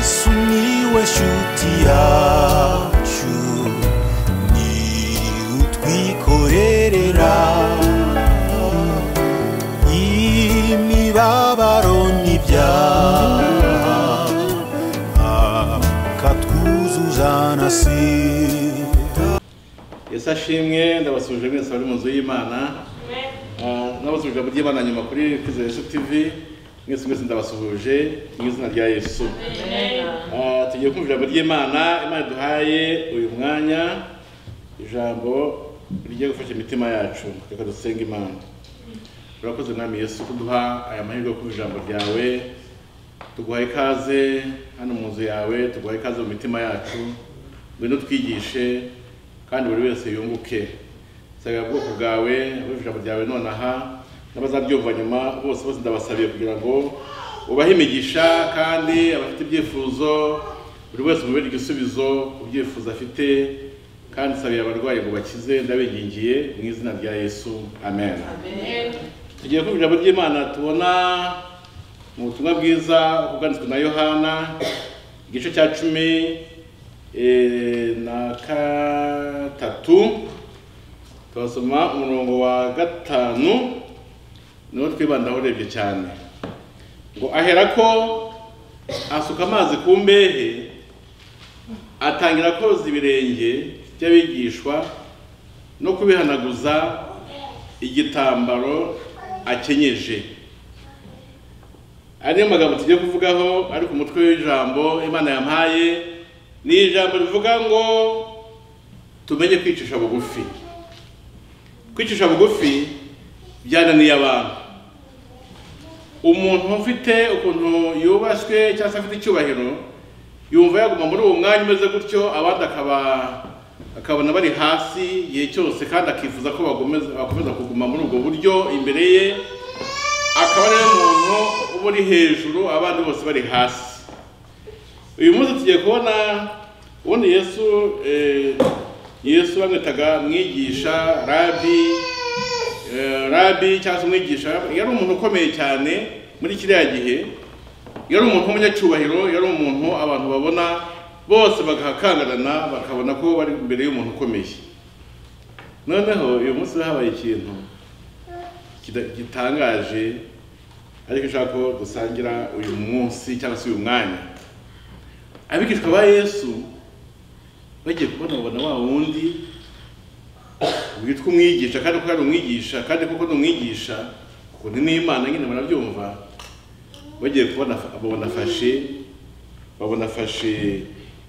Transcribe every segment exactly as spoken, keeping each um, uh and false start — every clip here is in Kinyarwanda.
Yesu niwe shuti yacu ni utwikorerera imibabaro n'ibyaha akatwuzuza na sida. Yesu ashimwe. Ndabasuje mwese bari mu nzu y'Imana. N'abasuje mu by'Imana nyuma kuri Kwizera Yesu T V. Mwese mwese ndabasuhuje mu izina rya Yesu. Ah, tugiye kumva ijambo ry'Imana. Imana duhaye uyu mwanya, ijambo rigiye gufasha imitima yacu. Reka dusenge Imana. Urakoze mwami Yesu kuduha aya mahirwe yo kumva ijambo ryawe. Tuguhaye ikaze hano mu nzu yawe, tuguhaye ikaze mu mitima yacu. Ngwino twigishe kandi buri wese yunguke. Saga bwoko bwawe, ijambo ryawe nonaha n'abazabyumva nyuma bose bose ndabasabiye kugira ngo ubahe imigisha, kandi abafite ibyifuzo buri wese mubere igisubizo ubyifuza afite, kandi sabiye abarwayi ngo bakize ndabingingiye mu izina rya Yesu. Amen. Amen. Tugiye kumva ijambo ry'Imana tubona mu butumwa bwiza bwanditswe na Yohana igice cya cumi e, na gatatu. Twasoma umurongo wa gatanu niwo twibandaho urebye cyane. Ngo aherako asuka amazi ku mbehe, atangira koza ibirenge by'abigishwa no kubihanaguza igitambaro akenyeje. Ariyo magambo tugiye kuvugaho, ariko umutwe w'ijambo Imana yampaye ni ijambo rivuga ngo tumenye kwicisha bugufi. Kwicisha bugufi byananiye abantu. Umuntu ufite ukuntu yubaswe cyangwa afite icyubahiro yumva yaguma muri uwo mwanya umeze gutyo, abandi akaba akabona bari hasi igihe cyose, kandi akifuza ko bagomeza bakomeza kuguma muri ubwo buryo imbere ye, akaba ari umuntu uba uri hejuru abandi bose bari hasi. Uyu munsi tugiye kubona ubundi Yesu eh, Yesu bamwitaga mwigisha, rabi, uh, rabi cyangwa umwigisha. Yari umuntu ukomeye cyane muri kiriya gihe. Yari umuntu w'umunyacyubahiro, yari umuntu abantu babona bose bagahakangarana, bakabona ko bari imbere y'umuntu ukomeye. Noneho uyu munsi habaye ikintu gitangaje, ariko ushaka ko dusangira uyu munsi cyangwa se uyu mwanya. Abigishwa ba Yesu bagiye kubona babona wa wundi witwa umwigisha, kandi ko ari umwigisha, kandi koko ni umwigisha kuko ni n'Imana nyine barabyumva. Bagiye kubona babona afashe babona afashe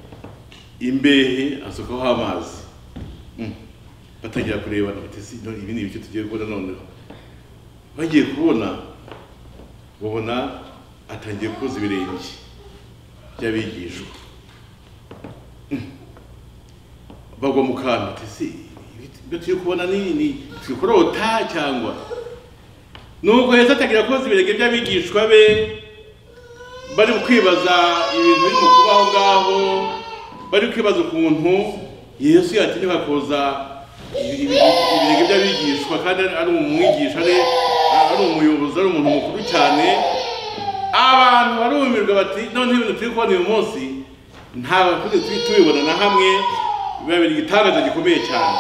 imbehe asukaho amazi. Mm. Batangira kureba batesi no ibi ni ibiki tugiye kubona noneho. Bagiye kubona babona atangiye koza ibirenge by'abigishwa. Bagwa mu kantu tesi ibyo turi kubona ni twikorota cyangwa. Nuko Yesu atagira koza ibirenge by'abigishwa be, bari kwibaza ibintu biri mu kubaho ngaho, bari kwibaza ukuntu Yesu yatinyuka koza ibirenge by'abigishwa, kandi ari umwigisha, ari umuyobozi, ari umuntu mukuru cyane. Abantu barumirwa bati none ibintu turi kubona uyu munsi nta kuri tubibona na hamwe, biba biri igitangaza gikomeye cyane.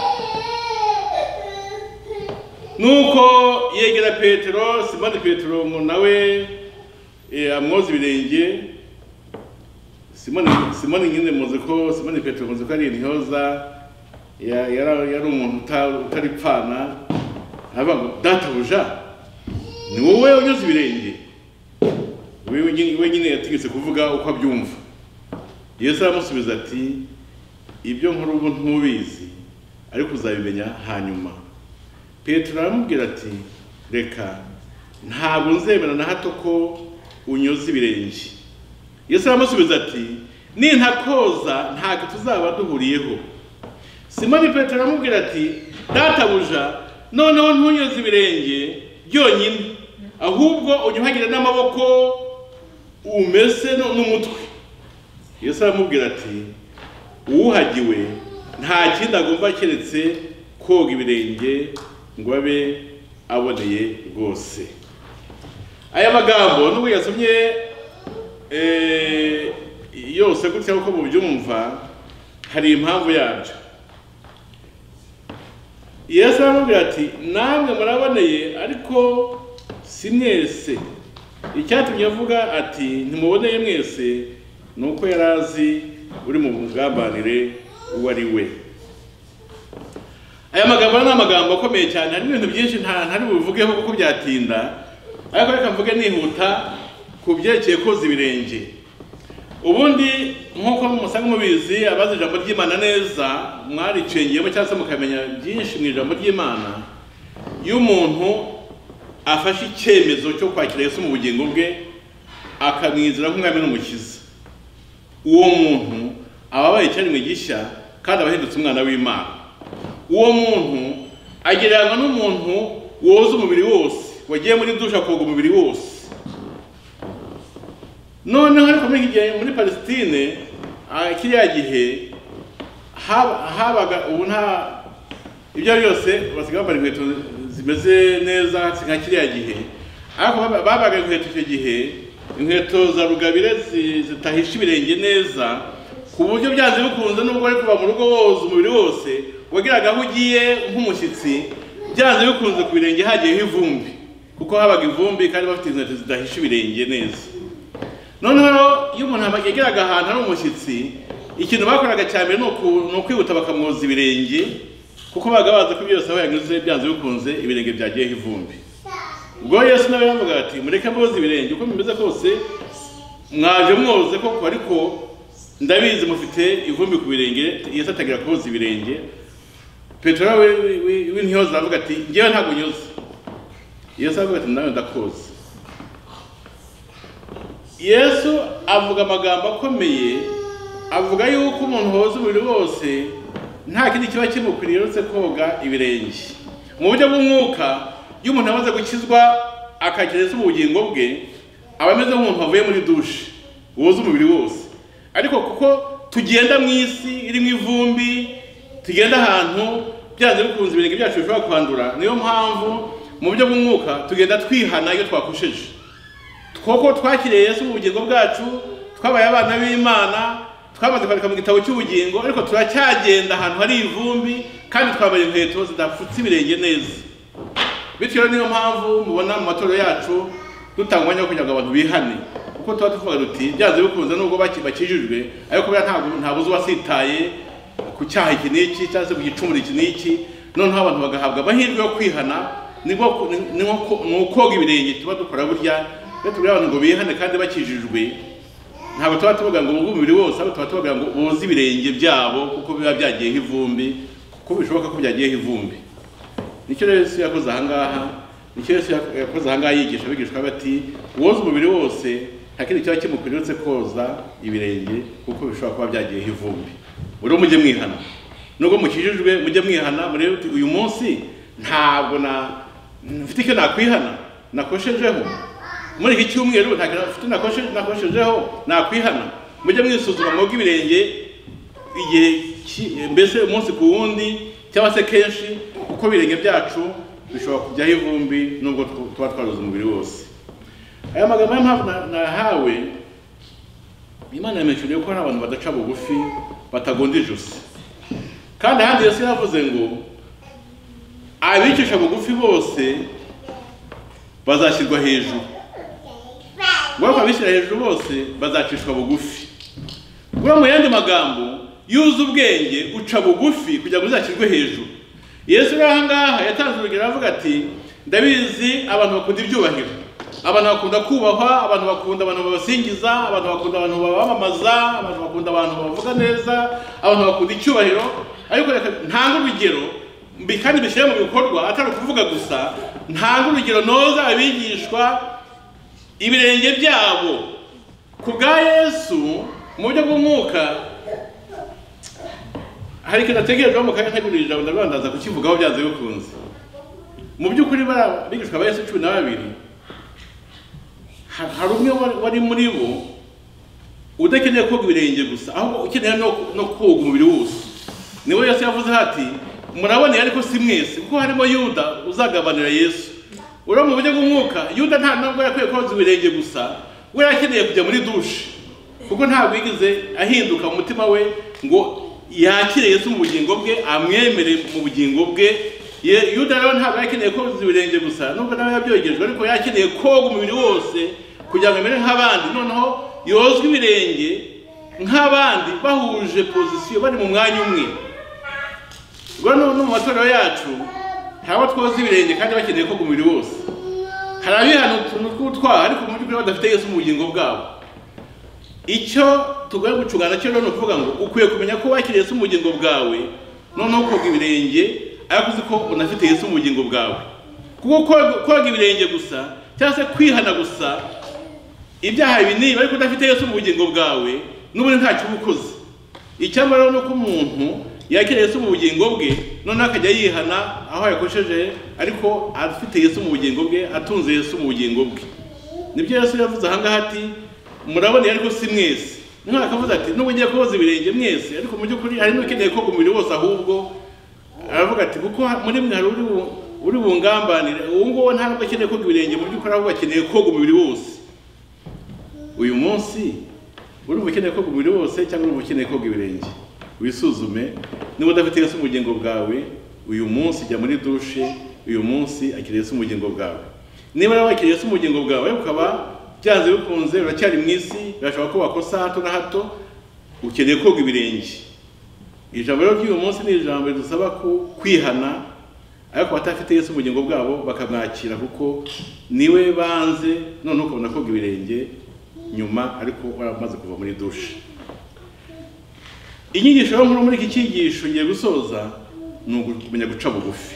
Nuko yegera Petero, Simoni Petero ngo nawe amwoza ibirenge. Simoni Simoni nyine muzi ko Simoni Petero muzi ko ari intyoza, yari umuntu utari pfana. Aba ngo databuja ni wowe unyoza ibirenge? Wewe nyine yatigise kuvuga uko abyumva. Yesu aramusubiza ati ibyo nkuru ubu ntubizi, ariko uzabimenya hanyuma. Petero aramubwira ati reka, ntabwo nzemera na hato ko unyoza ibirenge. Yesu aramusubiza ati nintakoza ntabwo tuzaba duhuriyeho. Simoni Petero aramubwira ati databuja, noneho ntunyoza ibirenge byonyine, ahubwo unyuhagire n'amaboko umese n'umutwe. Yesu aramubwira ati uwuhagiwe nta kindi agomba keretse koga ibirenge ngo abe aboneye rwose. Aya magambo nubwo yasomye eh rwose gutya uko mubyumva hari impamvu yabyo. Yesu aramubwira ati namwe muraboneye ariko si mwese. Icyatumye avuga ati ntimuboneye mwese nuko yarazi uri mu bugambanire uwo ari we. Aya magambo ni amagambo akomeye cyane, hari ibintu byinshi nta ntari buvugeho kuko byatinda, ariko reka mvuge nihuta ku byerekeye koza ibirenge. Ubundi nk'uko musanga mubizi abazi ijambo ry'Imana neza mwaricengeyemo cyangwa se mukamenya byinshi mu ijambo ry'Imana, iyo umuntu afashe icyemezo cyo kwakira Yesu mu bugingo bwe akamwizera nk'umwami n'umukiza, uwo muntu aba abaye icyaremwe gishya kandi aba ahindutse umwana w'Imana. Uwo muntu agereranywa n'umuntu woza umubiri wose, wagiye muri dusha koga umubiri wose. Noneho ariko muri gihe muri Palestine kiriya gihe habaga ubu nta ibyo byose basigaye bambara inkweto zimeze neza nka kiriya gihe, ariko babaga inkweto icyo gihe inkweto za rugabire zitahisha ibirenge neza, ku buryo byanze bikunze nubwo ari kuva mu rugo woza umubiri wose wagiraga aho ugiye nk'umushyitsi, byanze bikunze ku birenge hagiyeho ivumbi, kuko habaga ivumbi kandi bafite inkweto zidahisha ibirenge neza. Noneho iyo umuntu yageraga ahantu ari umushyitsi, ikintu bakoraga cyane ni ukwihuta bakamwoza ibirenge, kuko baga baza ko byose aho yanyuze byanze bikunze ibirenge byagiyeho ivumbi. Ubwo Yesu nawe yavuga ati mureke mwoza ibirenge uko bimeze kose, mwaje mwoze koko ariko ndabizi mufite ivumbi ku birenge. Yesu atagira koza ibirenge. Petero we w'intiyoza avuga ati ngewe ntabwo nyoza. Yesu avuga ati nawe ndakoza. Yesu avuga amagambo akomeye, avuga yuko umuntu woza umubiri wose nta kindi kiba kimukwiriye uretse koga ibirenge. Mu buryo bw'umwuka iyo umuntu amaze gukizwa akakira Yesu mu bugingo bwe, aba ameze nk'umuntu wavuye muri dushe woza umubiri wose. Ariko kuko tugenda mu isi irimo ivumbi, tugenda ahantu byanze bikunze ibirenge byacu bishobora kwandura, niyo mpamvu mu buryo bw'umwuka tugenda twihana iyo twakosheje. Koko twakiriye Yesu mu bugingo bwacu, twabaye abana b'Imana, twamaze kwandika mu gitabo cy'ubugingo, ariko turacyagenda ahantu hari ivumbi kandi twambaye inkweto zidafutse ibirenge neza. Bityo niyo mpamvu mubona mu matorero yacu dutanga umwanya wo kugira ngo abantu bihane, kuko tuba tuvuga duti byanze bikunze nubwo bakijijwe, ariko kubera ntabwo ntabuze wasitaye ku cyaha iki n'iki cyangwa se ku gicumuro iki n'iki, noneho abantu bagahabwa amahirwe yo kwihana. Ni ukoga ibirenge tuba dukora burya. Iyo tubwira abantu ngo bihane kandi bakijijwe, ntabwo tuba tuvuga ngo umubiri wose, ahubwo tuba tuvuga ngo boze ibirenge byabo kuko biba byagiyeho ivumbi, kuko bishoboka ko byagiyeho ivumbi. Nicyo Yesu yakoze aha ngaha, nicyo Yesu yakoze aha ngaha yigisha abigishwa bati woza umubiri wose nta kindi kiba kimukwiriye uretse koza ibirenge kuko bishobora kuba byagiyeho ivumbi. Uri mujye mwihana, nubwo mukijijwe mujye mwihana. Murebe uti uyu munsi ntabwo na mfite icyo nakwihana nakoshejeho, muri iki cyumweru ntabwo mfite nakoshejeho nakwihana. Mujye mwisuzuma mwoga ibirenge igihe mbese umunsi ku wundi cyangwa se kenshi, kuko ibirenge byacu bishobora kujyaho ivumbi nubwo tuba twaroza umubiri wose. Aya magambo y'impamvu nahawe, Imana yameshyuriye ko hari abantu badaca bugufi batagonda ijosi. Kandi ahandi Yesu yavuze ngo abicisha bugufi bose bazashyirwa hejuru, ngo abishyira hejuru bose bazacishwa bugufi. Kuba mu yandi magambo yuza ubwenge uca bugufi kugira ngo uzashyirwe hejuru. Yesu rero aha ngaha yatanze urugero avuga ati ndabizi abantu bakunda ibyubahiro, abantu bakunda kubahwa, abantu bakunda abantu babasingiza, abantu bakunda abantu babamamaza, abantu bakunda abantu bavuga neza, abantu bakunda icyubahiro. Ariko reka ntanga urugero mbi kandi bishyire mu bikorwa, atari kuvuga gusa. Ntanga urugero noza abigishwa ibirenge byabo ku bwa Yesu mu buryo bw'umwuka. Hari ikintu ategerejeho mu kanya ntegurira ijambo ndabandaza kukivugaho byanze bikunze. Mu by'ukuri barabigishwa ba Yesu cumi na babiri, hari umwe wari muri bo udakeneye koga ibirenge gusa, ahubwo ukeneye no koga umubiri wose. Niwe Yesu yavuze ati muraboneye ariko si mwese, kuko harimo Yuda uzagabanira Yesu. Uri mu buryo bw'umwuka, Yuda nta nubwo yakwiye koza ibirenge gusa, we yakeneye kujya muri dushe. kuko ntabwo yigeze ahinduka mu mutima we ngo yakire Yesu mu bugingo bwe, amwemere mu bugingo bwe. Yuda rero ntabwo yakeneye koza ibirenge gusa, nubwo nawe yabyogejwe, ariko yakeneye koga umubiri wose kugira ngo amere nk'abandi, noneho yozwe ibirenge nk'abandi bahuje pozisiyo, bari mu mwanya umwe. Ubwo no mu matorero yacu haba twoza ibirenge kandi bakeneye koga umubiri wose. Hari abihana utuntu tw'utwara ariko mu by'ukuri badafite Yesu mu bugingo bwabo. Icyo tugoye gucungana cyo rero ni ukuvuga ngo ukwiye kumenya ko wakiriye Yesu mu bugingo bwawe, noneho koga ibirenge ariko uzi ko unafite Yesu mu bugingo bwawe. Kuko koga ibirenge gusa cyangwa se kwihana gusa ibyaha binini ariko udafite Yesu mu bugingo bwawe, n'ubundi nta kibukoze. Icyampa rero nuko umuntu yakiriye Yesu mu bugingo bwe, noneho akajya yihana aho yakosheje, ariko afite Yesu mu bugingo bwe, atunze Yesu mu bugingo bwe. Nibyo Yesu yavuze aha ngaha ati murabona ariko si mwese. Nka akavuze ati nubwo ngiye koza ibirenge mwese, ariko mu by'ukuri hari n'ukeneye koga umubiri wose, ahubwo aravuga ati kuko muri mwe hari uri uri bungambanire, uwo ngo nta nubwo akeneye koga ibirenge, mu by'ukuri ahubwo akeneye koga umubiri wose. Uyu munsi uri ukeneye koga umubiri wose cyangwa uri ukeneye koga ibirenge? Wisuzume. Niba udafite Yesu mu bugingo bwawe, uyu munsi jya muri dushe, uyu munsi akiriye Yesu mu bugingo bwawe. Niba nawe wakiriye Yesu mu bugingo bwawe ukaba byanze bikunze uracyari mu isi, birashoboka ko wakosa hato na hato, ukeneye koga ibirenge. Ijambo rero ry'uyu munsi ni ijambo ridusaba kwihana, ariko batafite Yesu mu bugingo bwabo bakamwakira, kuko niwe banze, none ukabona koga ibirenge nyuma ariko waramaze kuva muri dushe. Inyigisho yo muri iki cyigisho ngiye gusoza ni ukumenya guca bugufi.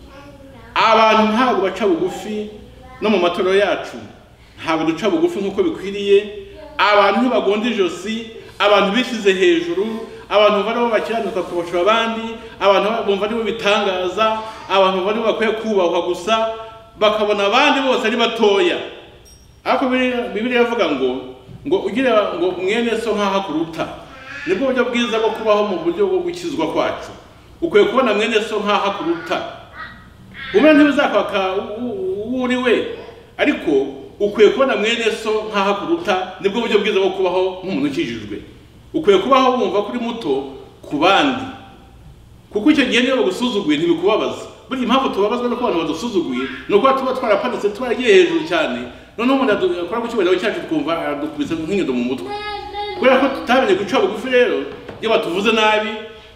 Abantu ntabwo baca bugufi, no mu matorero yacu ntabwo duca bugufi nk'uko bikwiriye. Abantu ntibagonda ijosi, abantu bishyize hejuru, abantu bari bakiranuka kurusha abandi, abantu bumva ari bo bitangaza, abantu bari bakwiye kubahwa gusa, bakabona abandi bose ari batoya. Ariko Bibiliya yavuga ngo ngo ugira ngo mwene so nkaho akuruta. Nibwo buryo bwiza bwo kubaho mu buryo bwo gukizwa kwacu. Ukwiye kubona mwene so nkaho akuruta. Umwe ntibizakwaka uri we, ariko ukwiye kubona mwene so nkaho akuruta. Nibwo buryo bwiza bwo kubaho nk'umuntu ukijijwe. Ukwiye kubaho wumva kuri muto ku bandi, kuko icyo gihe niyo bagusuzuguye ntibikubabaza. Buri impamvu tubabazwa no kubana badusuzuguye no kuba tuba twarapanitse twaragiye hejuru cyane, noneho umuntu akora ku cyubahiro cyacu twumva adukubise nk'inyundo mu mutwe. Kubera ko tutamenye guca bugufi rero, iyo batuvuze nabi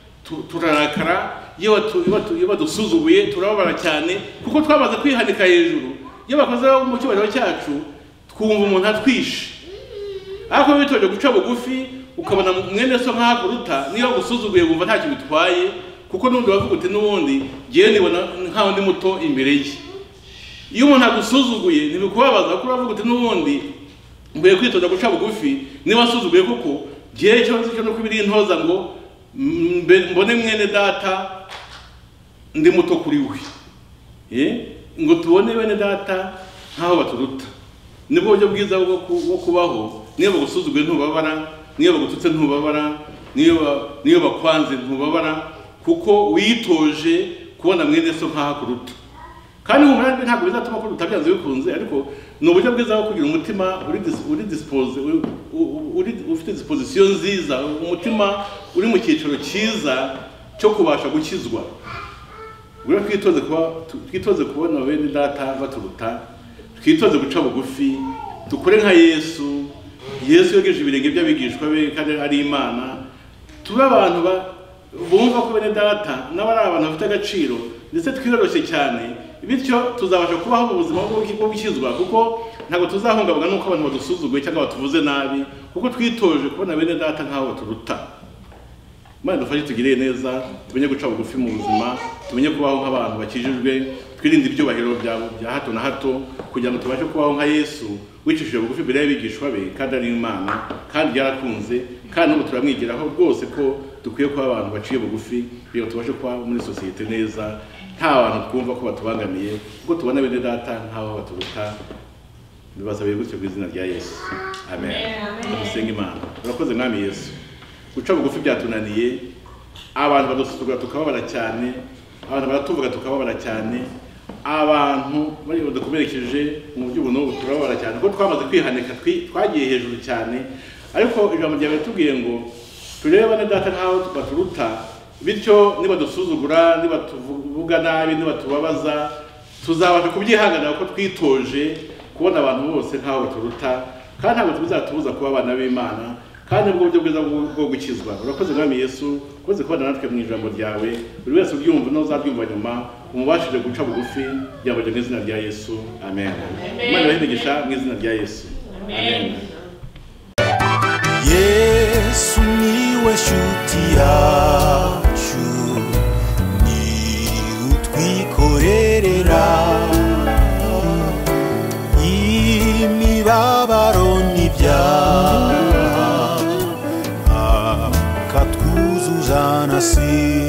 turarakara, iyo badusuzuguye turababara cyane, kuko twamaze kwihanika hejuru. Iyo bakoze mu cyubahiro cyacu twumva umuntu atwishe. Ariko bitoje guca bugufi ukabona mwene so nkaho akuruta, niyo gusuzuguye wumva nta kintu bitwaye, kuko n'undi wavuga uti n'ubundi ngiye nibona nkaho ndi muto imbere ye. Iyo umuntu agusuzuguye ntibikubabaza, kuko uravuga uti n'ubundi mbuye kwitoza guca bugufi, niba asuzuguye kuko gihe cyo cyo no kubiri intoza ngo mbone mwene data ndi muto kuri we, eh ngo tubone bene data nkaho baturuta. Nibwo buryo bwiza bwo kubaho. Niyo bagusuzuguye ntubabara, niyo bagututse ntubabara, niyo niyo bakwanze ntubabara, kuko witoje kubona mwene so nkaho akuruta. Kandi mu murande ntabwo bizatuma ko utabyanze bikunze, ariko ni uburyo bwiza bwo kugira umutima uri uri dispose uri ufite disposition nziza, umutima uri mu cyiciro cyiza cyo kubasha gukizwa. Uri twitoze kuba twitoze kubona bene data baturuta, twitoze guca bugufi, dukore nka Yesu. Yesu yogeje ibirenge by'abigishwa be kandi ari Imana. Tuba abantu bumva ko bene data n'abari abantu bafite agaciro, ndetse twiroroshye cyane, bityo tuzabasha kubaho mu buzima bwo gukizwa, kuko ntabwo tuzahungabana nuko abantu badusuzuguye cyangwa batuvuze nabi, kuko twitoje kubona bene data nkaho baturuta. Imana dufashe tugire neza, tumenye guca bugufi mu buzima, tumenye kubaho nk'abantu bakijijwe, twirinde ibyubahiro bya hato na hato, kugira ngo tubashe kubaho nka Yesu wicishije bugufi imbere y'abigishwa be kandi ari Imana, kandi yarakunze, kandi n'ubu turamwigiraho rwose ko dukwiye kuba abantu baciye bugufi, kugira ngo tubashe kuba muri sosiyete neza, nta bantu twumva ko batubangamiye, kuko tubona bene data nkaho baturuta. Bibasabiye gutyo mu izina rya Yesu, amen. Dusenga Imana. Urakoze Mwami Yesu, guca bugufi byatunaniye, abantu badusuzugura tukababara cyane, abantu baratuvuga tukababara cyane, abantu bari badukomerekeje mu buryo buno turababara cyane, kuko twamaze kwihanika twagiye hejuru cyane, ariko ijambo ryawe tubwiye ngo tureba ne data nkaho baturuta, bityo niba dusuzugura, niba tuvuga nabi, niba tubabaza, tuzabasha kubyihanganira ko twitoje kubona abantu bose nkaho baturuta, kandi ntabwo tuzatubuza kuba abana b'Imana, kandi ubwo buryo bwiza bwo gukizwa. Urakoze Mwami Yesu, ukoze kubana natwe mu ijambo ryawe, buri wese ubyumva n'uzabyumva nyuma umubashije guca bugufi, ryabanje mu izina rya Yesu, amen. Imana ibahe mu izina rya Yesu, amen. Yesu niwe shuti yacu, ni utwikorerera imibabaro n'ibyaha, akatwuzuza na si